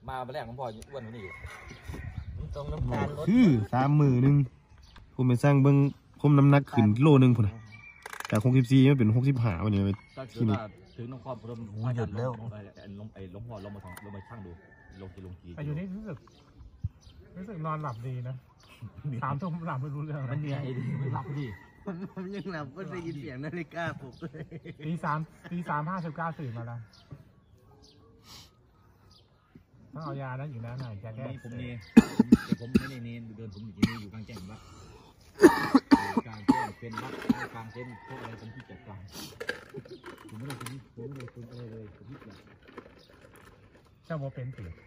มาแรกของพ่ออ้วนกว่านี้อยู่ตรงน้ำตาลคือ30,000ผมไปสร้างเบิ้งผมน้ำหนักขึ้นกิโลนึงพุ่นจาก64มันเป็น65วันนี้ไปที่นี่ถึงน้องพ่อเริ่มหยุดแล้วลงพ่อลงมาช่างดูลงกี่แต่อยู่นี่รู้สึกนอนหลับดีนะ3 ทุ่มหลับไม่รู้เรื่องมันเหนื่อยดีไม่หลับดีผมยังหลับก็ได้ยินเสียงนาฬิกาปลุกเลยตี 3:59ตื่นมาแล้วต้องเอายานั้นอยู่นะหน่อยจะแก้ผมนี่แต่ผมไม่ได้เน้นเดินผมอยู่ที่นี่อยู่กลางแจ้งวัดกลางแจ้งเป็นวัดกลางเต็นท์พวกอะไรผมที่จัดการผมไม่ได้อะไรเลยผมที่จัดเจ้าโมเป็นเปลี่ยน